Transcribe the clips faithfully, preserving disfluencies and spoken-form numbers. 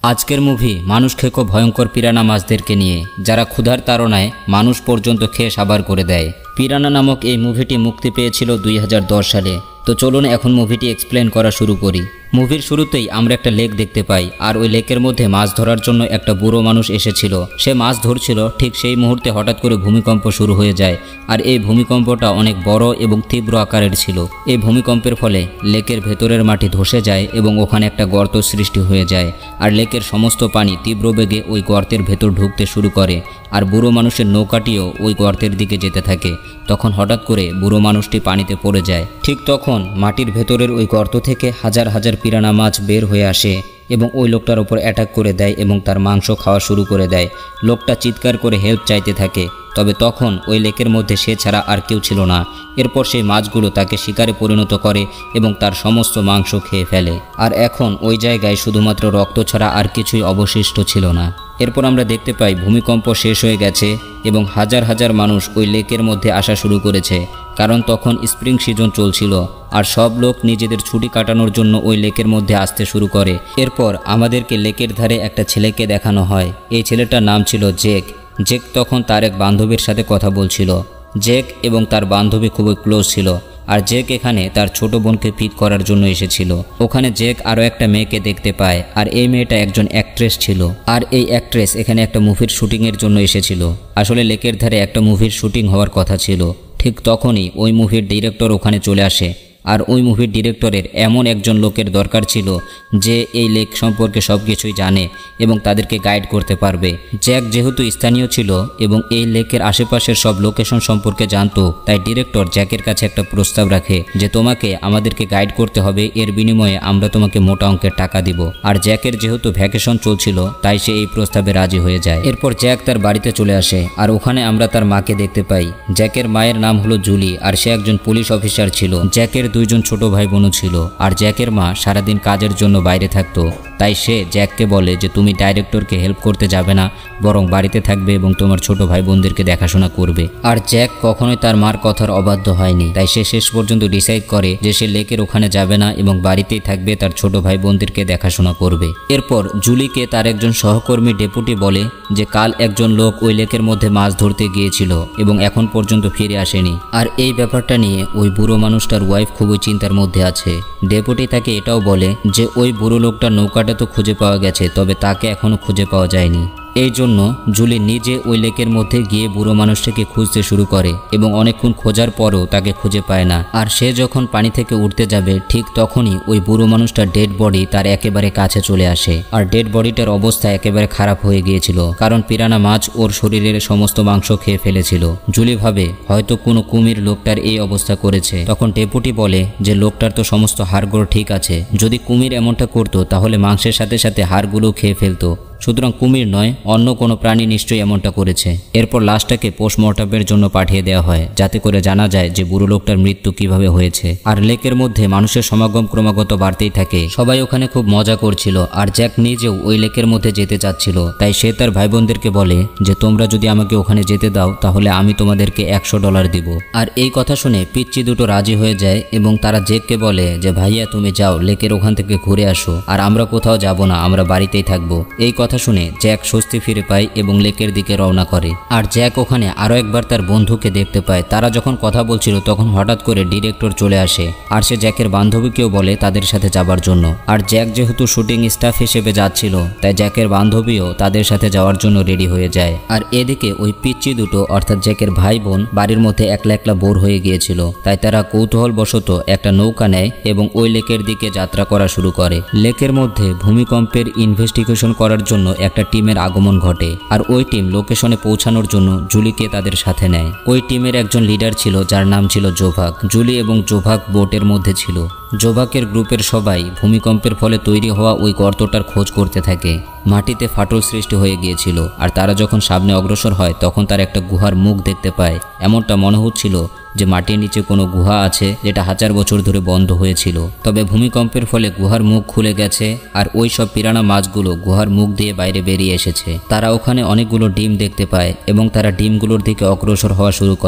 আজকের মুভি মানুষ খেকো ভয়ঙ্কর পিরানা মাছদেরকে নিয়ে, যারা ক্ষুধার তাড়নায় মানুষ পর্যন্ত খেয়ে সাবার করে দেয়। পিরানা নামক এই মুভিটি মুক্তি পেয়েছিল দুই হাজার দশ সালে। তো চলুন এখন মুভিটি এক্সপ্লেন করা শুরু করি। মুভির শুরুতেই আমরা একটা লেক দেখতে পাই, আর ওই লেকের মধ্যে মাছ ধরার জন্য একটা বুড়ো মানুষ এসেছিল। সে মাছ ধরছিল, ঠিক সেই মুহূর্তে হঠাৎ করে ভূমিকম্প শুরু হয়ে যায়। আর এই ভূমিকম্পটা অনেক বড় এবং তীব্র আকারের ছিল। এই ভূমিকম্পের ফলে লেকের ভেতরের মাটি ধসে যায় এবং ওখানে একটা গর্ত সৃষ্টি হয়ে যায়। আর লেকের সমস্ত পানি তীব্র বেগে ওই গর্তের ভেতর ঢুকতে শুরু করে, আর বুড়ো মানুষের নৌকাটিও ওই গর্তের দিকে যেতে থাকে। তখন হঠাৎ করে বুড়ো মানুষটি পানিতে পড়ে যায়। ঠিক তখন মাটির ভেতরের ওই গর্ত থেকে হাজার হাজার পিরানা মাছ বের হয়ে আসে এবং ওই লোকটার ওপর অ্যাটাক করে দেয় এবং তার মাংস খাওয়া শুরু করে দেয়। লোকটা চিৎকার করে হেল্প চাইতে থাকে, তবে তখন ওই লেকের মধ্যে সে ছাড়া আর কেউ ছিল না। এরপর সেই মাছগুলো তাকে শিকারে পরিণত করে এবং তার সমস্ত মাংস খেয়ে ফেলে। আর এখন ওই জায়গায় শুধুমাত্র রক্ত ছাড়া আর কিছুই অবশিষ্ট ছিল না। এরপর আমরা দেখতে পাই ভূমিকম্প শেষ হয়ে গেছে এবং হাজার হাজার মানুষ ওই লেকের মধ্যে আসা শুরু করেছে, কারণ তখন স্প্রিং সিজন চলছিল। আর সব লোক নিজেদের ছুটি কাটানোর জন্য ওই লেকের মধ্যে আসতে শুরু করে। এরপর আমাদেরকে লেকের ধারে একটা ছেলেকে দেখানো হয়। এই ছেলেটার নাম ছিল জেক। জেক তখন তার এক বান্ধবীর সাথে কথা বলছিল। জেক এবং তার বান্ধবী খুবই ক্লোজ ছিল, আর জেক এখানে তার ছোট বোনকে পিক করার জন্য এসেছিল। ওখানে জেক আরও একটা মেয়েকে দেখতে পায়, আর এই মেয়েটা একজন অ্যাক্ট্রেস ছিল। আর এই অ্যাক্ট্রেস এখানে একটা মুভির শুটিংয়ের জন্য এসেছিল। আসলে লেকের ধারে একটা মুভির শুটিং হওয়ার কথা ছিল। ঠিক তখনই ওই মুভির ডিরেক্টর ওখানে চলে আসে। আর ওই মুভির ডিরেক্টরের এমন একজন লোকের দরকার ছিল যে এই লেক সম্পর্কে সব কিছুই জানে এবং তাদেরকে গাইড করতে পারবে। জ্যাক যেহেতু স্থানীয় ছিল এবং এই লেকের আশেপাশের সব লোকেশন সম্পর্কে জানতো, তাই ডিরেক্টর জ্যাকের কাছে একটা প্রস্তাব রাখে যে তোমাকে আমাদেরকে গাইড করতে হবে, এর বিনিময়ে আমরা তোমাকে মোটা অঙ্কের টাকা দিব। আর জ্যাকের যেহেতু ভ্যাকেশন চলছিল, তাই সে এই প্রস্তাবে রাজি হয়ে যায়। এরপর জ্যাক তার বাড়িতে চলে আসে, আর ওখানে আমরা তার মাকে দেখতে পাই। জ্যাকের মায়ের নাম হলো জুলি, আর সে একজন পুলিশ অফিসার ছিল। জ্যাকের দুইজন ছোট ভাই বোনও ছিল, আর জ্যাকের মা সারাদিন কাজের জন্য বাইরে থাকতো। তাই সে জ্যাককে বলে যে তুমি ডাইরেক্টরকে হেল্প করতে যাবে না, বরং বাড়িতে থাকবে এবং তোমার ছোট ভাই বোনদেরকে দেখাশোনা করবে। আর জ্যাক কখনোই তার মার কথার অবাধ্য হয়নি, তাই সে শেষ পর্যন্ত ডিসাইড করে যে সে লেকের ওখানে যাবে না এবং বাড়িতেই থাকবে, তার ছোট ভাই বোনদেরকে দেখাশোনা করবে। এরপর জুলিকে তার একজন সহকর্মী ডেপুটি বলে যে কাল একজন লোক ওই লেকের মধ্যে মাছ ধরতে গিয়েছিল এবং এখন পর্যন্ত ফিরে আসেনি। আর এই ব্যাপারটা নিয়ে ওই বুড়ো মানুষটার ওয়াইফ খুবই চিন্তার মধ্যে আছে। ডেপুটি তাকে এটাও বলে যে ওই বুড়ো লোকটার নৌকাটা তো খুঁজে পাওয়া গেছে, তবে তাকে এখনো খুঁজে পাওয়া যায়নি। এই জন্য জুলি নিজে ওই লেকের মধ্যে গিয়ে বুড়ো মানুষটাকে খুঁজতে শুরু করে এবং অনেকক্ষণ খোঁজার পরও তাকে খুঁজে পায় না। আর সে যখন পানি থেকে উঠতে যাবে, ঠিক তখনই ওই বুড়ো মানুষটার ডেড বডি তার একেবারে কাছে চলে আসে। আর ডেড বডিটার অবস্থা একেবারে খারাপ হয়ে গিয়েছিল, কারণ পিরানা মাছ ওর শরীরের সমস্ত মাংস খেয়ে ফেলেছিল। জুলি ভাবে হয়তো কোনো কুমির লোকটার এই অবস্থা করেছে। তখন ডেপুটি বলে যে লোকটার তো সমস্ত হাড়গুলো ঠিক আছে, যদি কুমির এমনটা করতো তাহলে মাংসের সাথে সাথে হাড়গুলো খেয়ে ফেলতো, সুতরাং কুমির নয়, অন্য কোনো প্রাণী নিশ্চয়ই এমনটা করেছে। এরপর লাশটাকে পোস্টমর্টমের জন্য পাঠিয়ে দেওয়া হয়, যাতে করে জানা যায় যে বুড়ো লোকটার মৃত্যু কিভাবে হয়েছে। আর লেকের মধ্যে মানুষের সমাগম ক্রমাগত বাড়তেই থাকে। সবাই ওখানে খুব মজা করছিল, আর জ্যাক নিজেও ওই লেকের মধ্যে যেতে চাচ্ছিল। তাই সে তার ভাই বোনদেরকে বলে যে তোমরা যদি আমাকে ওখানে যেতে দাও তাহলে আমি তোমাদেরকে একশো ডলার দিব। আর এই কথা শুনে পিচ্চি দুটো রাজি হয়ে যায় এবং তারা জ্যাককে বলে যে ভাইয়া তুমি যাও, লেকের ওখান থেকে ঘুরে আসো, আর আমরা কোথাও যাব না, আমরা বাড়িতেই থাকবো। এই কথা শুনে জ্যাক স্বস্তি ফিরে পায় এবং লেকের দিকে রওনা করে। আর জ্যাক ওখানে আরো একবার তার বন্ধুকে দেখতে পায়। তারা যখন কথা বলছিল তখন হঠাৎ করে ডিরেক্টর চলে আসে, আর সে জ্যাকের বান্ধবীকেও বলে তাদের সাথে যাবার জন্য। আর জ্যাক যেহেতু শুটিং স্টাফ হিসেবে যাচ্ছিল, তাই জ্যাকের বান্ধবীও তাদের সাথে যাওয়ার জন্য রেডি হয়ে যায়। আর এদিকে ওই পিচ্চি দুটো অর্থাৎ জ্যাকের ভাই বোন বাড়ির মধ্যে একলা একলা বোর হয়ে গিয়েছিল, তাই তারা কৌতূহলবশত একটা নৌকা নেয় এবং ওই লেকের দিকে যাত্রা করা শুরু করে। লেকের মধ্যে ভূমিকম্পের ইনভেস্টিগেশন করার জন্য একটা টিমের আগমন ঘটে, আর ওই টিম লোকেশনে পৌঁছানোর জন্য জুলিকে তাদের সাথে নেয়। ওই টিমের একজন লিডার ছিল যার নাম ছিল জোভাক। জুলি এবং জোভাক বোটের মধ্যে ছিল। জোভাকের গ্রুপের সবাই ভূমিকম্পের ফলে তৈরি হওয়া ওই গর্তটার খোঁজ করতে থাকে। মাটিতে ফাটল সৃষ্টি হয়ে গিয়েছিল, আর তারা যখন সামনে অগ্রসর হয় তখন তার একটা গুহার মুখ দেখতে পায়। এমনটা মনে হচ্ছিল যে মাটির নিচে কোনো গুহা আছে যেটা হাজার বছর ধরে বন্ধ হয়েছিল। তবে ভূমিকম্পের ফলে গুহার মুখ খুলে গেছে, আর ওই সব পিরানা মাছগুলো গুহার মুখ দিয়ে বাইরে বেরিয়ে এসেছে। তারা ওখানে অনেকগুলো ডিম দেখতে পায় এবং তারা ডিমগুলোর দিকে অগ্রসর হওয়া শুরু করে।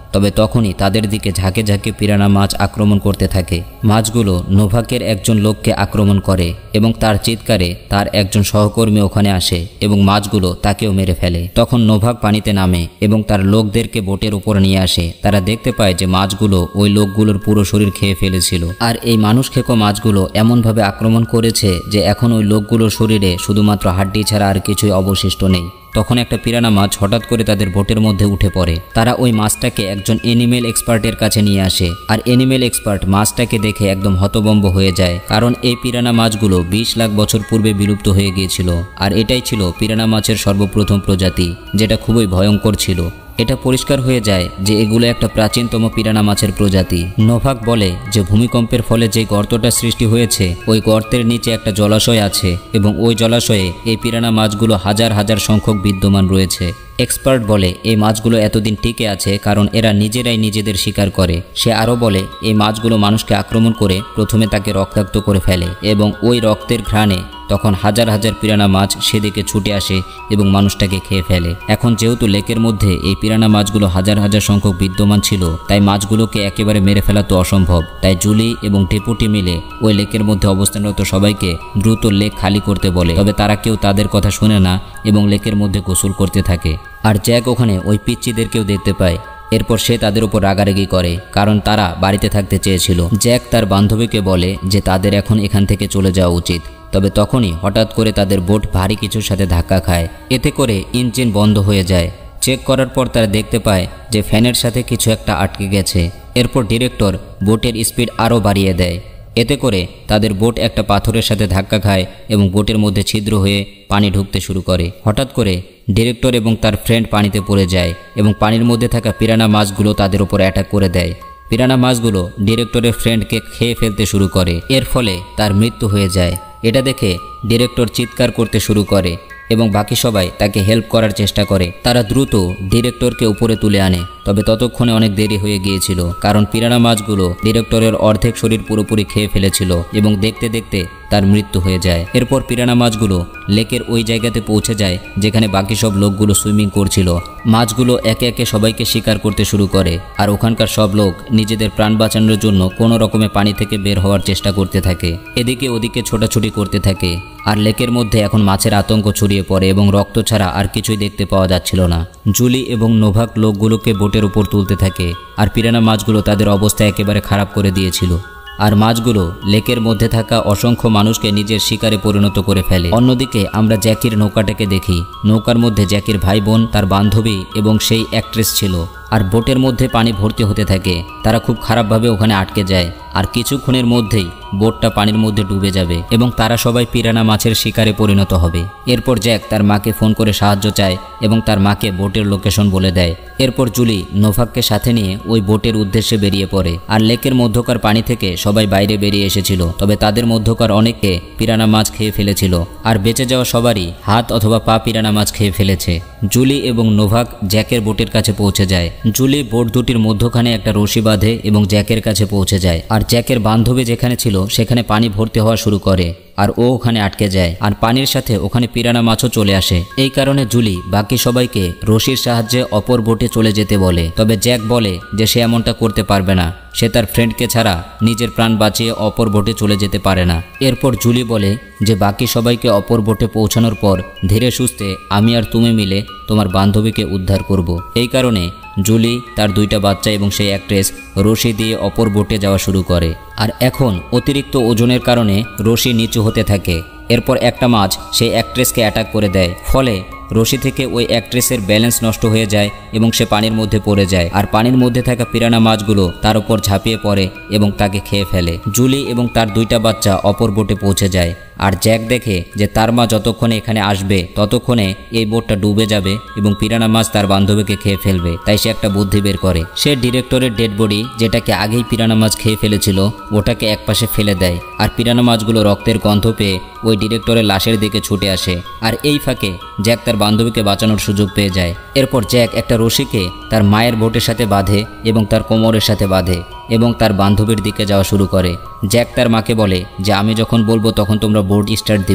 তবে তখনই তাদের দিকে ঝাঁকে ঝাঁকে পিরানা মাছ আক্রমণ করতে থাকে। মাছগুলো নোভাকের একজন লোককে আক্রমণ করে এবং তার চিৎকারে তার একজন সহকর্মী ওখানে আসে এবং মাছগুলো তাকেও মেরে ফেলে। তখন নোভাক পানিতে নামে এবং তার লোকদেরকে বোটের উপর নিয়ে আসে। তারা দেখতে পায় যে মাছগুলো ওই লোকগুলোর পুরো শরীর খেয়ে ফেলেছিল, আর এই মানুষ খেকো মাছগুলো এমনভাবে আক্রমণ করেছে যে এখন ওই লোকগুলোর শরীরে শুধুমাত্র হাড্ডি ছাড়া আর কিছুই অবশিষ্ট নেই। তখন একটা পিরানা মাছ হঠাৎ করে তাদের বোটের মধ্যে উঠে পড়ে। তারা ওই মাছটাকে একজন এনিমেল এক্সপার্টের কাছে নিয়ে আসে, আর এনিমেল এক্সপার্ট মাছটাকে দেখে একদম হতভম্ব হয়ে যায়, কারণ এই পিরানা মাছগুলো বিশ লাখ বছর পূর্বে বিলুপ্ত হয়ে গিয়েছিল। আর এটাই ছিল পিরানা মাছের সর্বপ্রথম প্রজাতি, যেটা খুবই ভয়ঙ্কর ছিল। এটা পরিষ্কার হয়ে যায় যে এগুলো একটা প্রাচীনতম পিরানা মাছের প্রজাতি। নোভাক বলে যে ভূমিকম্পের ফলে যে গর্তটা সৃষ্টি হয়েছে ওই গর্তের নিচে একটা জলাশয় আছে এবং ওই জলাশয়ে এই পিরানা মাছগুলো হাজার হাজার সংখ্যক বিদ্যমান রয়েছে। এক্সপার্ট বলে এই মাছগুলো এতদিন টিকে আছে কারণ এরা নিজেরাই নিজেদের শিকার করে। সে আরও বলে এই মাছগুলো মানুষকে আক্রমণ করে প্রথমে তাকে রক্তাক্ত করে ফেলে এবং ওই রক্তের ঘ্রাণে তখন হাজার হাজার পিরানা মাছ সেদিকে ছুটে আসে এবং মানুষটাকে খেয়ে ফেলে। এখন যেহেতু লেকের মধ্যে এই পিরানা মাছগুলো হাজার হাজার সংখ্যক বিদ্যমান ছিল, তাই মাছগুলোকে একেবারে মেরে ফেলা তো অসম্ভব। তাই জুলি এবং ডেপুটি মিলে ওই লেকের মধ্যে অবস্থানরত সবাইকে দ্রুত লেক খালি করতে বলে, তবে তারা কেউ তাদের কথা শুনে না এবং লেকের মধ্যে গোসল করতে থাকে। আর জ্যাক ওখানে ওই পিচ্চিদেরকেও দেখতে পায়। এরপর সে তাদের উপর রাগারাগি করে কারণ তারা বাড়িতে থাকতে চেয়েছিল। জ্যাক তার বান্ধবীকে বলে যে তাদের এখন এখান থেকে চলে যাওয়া উচিত, তবে তখনই হঠাৎ করে তাদের বোট ভারী কিছুর সাথে ধাক্কা খায়। এতে করে ইঞ্জিন বন্ধ হয়ে যায়। চেক করার পর তারা দেখতে পায় যে ফ্যানের সাথে কিছু একটা আটকে গেছে। এরপর ডিরেক্টর বোটের স্পিড আরও বাড়িয়ে দেয়। এতে করে তাদের বোট একটা পাথরের সাথে ধাক্কা খায় এবং বোটের মধ্যে ছিদ্র হয়ে পানি ঢুকতে শুরু করে। হঠাৎ করে ডিরেক্টর এবং তার ফ্রেন্ড পানিতে পড়ে যায় এবং পানির মধ্যে থাকা পিরানা মাছগুলো তাদের উপর অ্যাটাক করে দেয়। পিরানা মাছগুলো ডিরেক্টরের ফ্রেন্ডকে খেয়ে ফেলতে শুরু করে, এর ফলে তার মৃত্যু হয়ে যায়। এটা দেখে ডিরেক্টর চিৎকার করতে শুরু করে এবং বাকি সবাই তাকে হেল্প করার চেষ্টা করে। তারা দ্রুত ডিরেক্টরকে উপরে তুলে আনে, তবে ততক্ষণে অনেক দেরি হয়ে গিয়েছিল কারণ পিরানা মাছগুলো ডিরেক্টরের অর্ধেক শরীর পুরোপুরি খেয়ে ফেলেছিল এবং দেখতে দেখতে তার মৃত্যু হয়ে যায়। এরপর পিরানা মাছগুলো লেকের ওই জায়গাতে পৌঁছে যায় যেখানে বাকি সব লোকগুলো সুইমিং করছিল। মাছগুলো একে একে সবাইকে শিকার করতে শুরু করে, আর ওখানকার সব লোক নিজেদের প্রাণ বাঁচানোর জন্য কোনো রকমে পানি থেকে বের হওয়ার চেষ্টা করতে থাকে। এদিকে ওদিকে ছোটাছুটি করতে থাকে, আর লেকের মধ্যে এখন মাছের আতঙ্ক ছড়িয়ে পড়ে এবং রক্ত ছাড়া আর কিছুই দেখতে পাওয়া যাচ্ছিল না। জুলি এবং নোভাক লোকগুলোকে বোটের উপর তুলতে থাকে, আর পিরানা মাছগুলো তাদের অবস্থা একেবারে খারাপ করে দিয়েছিল। আর মাছগুলো লেকের মধ্যে থাকা অসংখ্য মানুষকে নিজের শিকারে পরিণত করে ফেলে। অন্যদিকে আমরা জ্যাকির নৌকাটাকে দেখি। নৌকার মধ্যে জ্যাকির ভাই বোন, তার বান্ধবী এবং সেই অ্যাক্ট্রেস ছিল। আর বোটের মধ্যে পানি ভর্তি হতে থাকে। তারা খুব খারাপভাবে ওখানে আটকে যায়, আর কিছুক্ষণের মধ্যেই বোটটা পানির মধ্যে ডুবে যাবে এবং তারা সবাই পিরানা মাছের শিকারে পরিণত হবে। এরপর জ্যাক তার মাকে ফোন করে সাহায্য চায় এবং তার মাকে বোটের লোকেশন বলে দেয়। এরপর জুলি নোভাককে সাথে নিয়ে ওই বোটের উদ্দেশ্যে বেরিয়ে পড়ে। আর লেকের মধ্যকার পানি থেকে সবাই বাইরে বেরিয়ে এসেছিল, তবে তাদের মধ্যকার অনেককে পিরানা মাছ খেয়ে ফেলেছিল, আর বেঁচে যাওয়া সবারই হাত অথবা পা পিরানা মাছ খেয়ে ফেলেছে। জুলি এবং নোভাক জ্যাকের বোটের কাছে পৌঁছে যায়। জুলি বোট দুটির মধ্যখানে একটা রশি বাঁধে এবং জ্যাকের কাছে পৌঁছে যায়। আর জ্যাকের বান্ধবী যেখানে ছিল সেখানে পানি ভর্তি হওয়া শুরু করে, আর ও ওখানে আটকে যায়। আর পানির সাথে ওখানে পিরানা মাছও চলে আসে। এই কারণে জুলি বাকি সবাইকে রশির সাহায্যে অপর বোটে চলে যেতে বলে, তবে জ্যাক বলে যে সে এমনটা করতে পারবে না। সে তার ফ্রেন্ডকে ছাড়া নিজের প্রাণ বাঁচিয়ে অপর বোটে চলে যেতে পারে না। এরপর জুলি বলে যে বাকি সবাইকে অপর বোটে পৌঁছানোর পর ধীরে সুস্থে আমি আর তুমি মিলে তোমার বান্ধবীকে উদ্ধার করব। এই কারণে জুলি, তার দুইটা বাচ্চা এবং সেই অ্যাক্ট্রেস রশি দিয়ে অপর বোটে যাওয়া শুরু করে। আর এখন অতিরিক্ত ওজনের কারণে রশি নিচু হতে থাকে। এরপর একটা মাছ সেই অ্যাক্ট্রেসকে অ্যাটাক করে দেয়, ফলে রশি থেকে ওই অ্যাক্ট্রেসের ব্যালেন্স নষ্ট হয়ে যায় এবং সে পানির মধ্যে পড়ে যায়। আর পানির মধ্যে থাকা পিরানা মাছগুলো তার উপর ঝাঁপিয়ে পড়ে এবং তাকে খেয়ে ফেলে। জুলি এবং তার দুইটা বাচ্চা অপর বোটে পৌঁছে যায়। আর জ্যাক দেখে যে তার মা যতক্ষণে এখানে আসবে ততক্ষণে এই বোটটা ডুবে যাবে এবং পিরানা মাছ তার বান্ধবীকে খেয়ে ফেলবে। তাই সে একটা বুদ্ধি বের করে। সে ডিরেক্টরের ডেড বডি, যেটাকে আগেই পিরানা মাছ খেয়ে ফেলেছিল, ওটাকে একপাশে ফেলে দেয়। আর পিরানা মাছগুলো রক্তের গন্ধ পেয়ে ওই ডিরেক্টরের লাশের দিকে ছুটে আসে। আর এই ফাঁকে জ্যাক তার বান্ধবীকে বাঁচানোর সুযোগ পেয়ে যায়। এরপর জ্যাক একটা রশিকে তার মায়ের বোটের সাথে বাঁধে এবং তার কোমরের সাথে বাঁধে এবং তার বান্ধবীর দিকে যাওয়া শুরু করে। জ্যাক তার মাকে বলে যে আমি যখন বলবো তখন তোমরা বোট স্টার্ট দিবে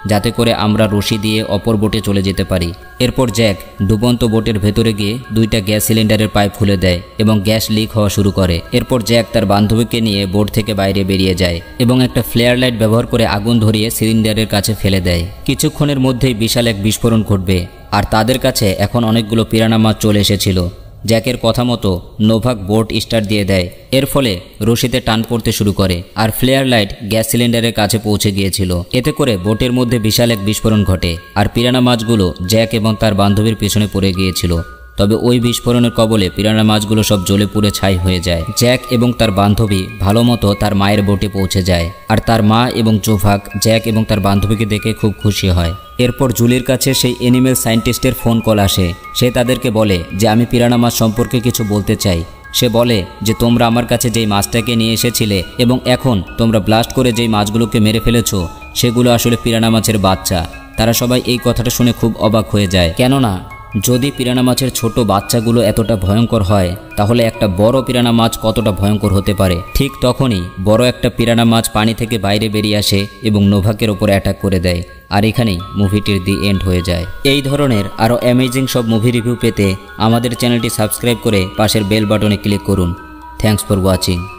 যাতে করে আমরা রশি দিয়ে অপর বোটে চলে যেতে পারি। এরপর জ্যাক ডুবন্ত বোটের ভেতরে গিয়ে দুইটা গ্যাস সিলিন্ডারের পাইপ খুলে দেয় এবং গ্যাস লিক হওয়া শুরু করে। এরপর জ্যাক তার বান্ধবীকে নিয়ে বোট থেকে বাইরে বেরিয়ে যায় এবং একটা ফ্লেয়ার লাইট ব্যবহার করে আগুন ধরিয়ে সিলিন্ডারের কাছে ফেলে দেয়। কিছুক্ষণের মধ্যেই বিশাল এক বিস্ফোরণ ঘটবে আর তাদের কাছে এখন অনেকগুলো পিরানা মাছ চলে এসেছিল। জ্যাকের কথা মতো নোভাক বোট স্টার্ট দিয়ে দেয়। এর ফলে রশিতে টান পড়তে শুরু করে আর ফ্লেয়ার লাইট গ্যাস সিলিন্ডারের কাছে পৌঁছে গিয়েছিল। এতে করে বোটের মধ্যে বিশাল এক বিস্ফোরণ ঘটে আর পিরানা মাছগুলো জ্যাক এবং তার বান্ধবীর পেছনে পড়ে গিয়েছিল। তবে ওই বিস্ফোরণের কবলে পিরানা মাছগুলো সব জ্বলে পুড়ে ছাই হয়ে যায়। জ্যাক এবং তার বান্ধবী ভালো মতো তার মায়ের বোটে পৌঁছে যায় আর তার মা এবং জোভাক জ্যাক এবং তার বান্ধবীকে দেখে খুব খুশি হয়। এরপর জুলির কাছে সেই অ্যানিমেল সায়েন্টিস্টের ফোন কল আসে। সে তাদেরকে বলে যে আমি পিরানা মাছ সম্পর্কে কিছু বলতে চাই। সে বলে যে তোমরা আমার কাছে যেই মাছটাকে নিয়ে এসেছিলে এবং এখন তোমরা ব্লাস্ট করে যেই মাছগুলোকে মেরে ফেলেছো সেগুলো আসলে পিরানা মাছের বাচ্চা। তারা সবাই এই কথাটা শুনে খুব অবাক হয়ে যায়, কেননা যদি পিরানা মাছের ছোট বাচ্চাগুলো এতটা ভয়ঙ্কর হয় তাহলে একটা বড় পিরানা মাছ কতটা ভয়ঙ্কর হতে পারে। ঠিক তখনই বড় একটা পিরানা মাছ পানি থেকে বাইরে বেরিয়ে আসে এবং নোভাকের ওপর অ্যাটাক করে দেয়। আর এখানেই মুভিটির দি এন্ড হয়ে যায়। এই ধরনের আরও অ্যামেজিং সব মুভি রিভিউ পেতে আমাদের চ্যানেলটি সাবস্ক্রাইব করে পাশের বেল বাটনে ক্লিক করুন। Thanks for watching.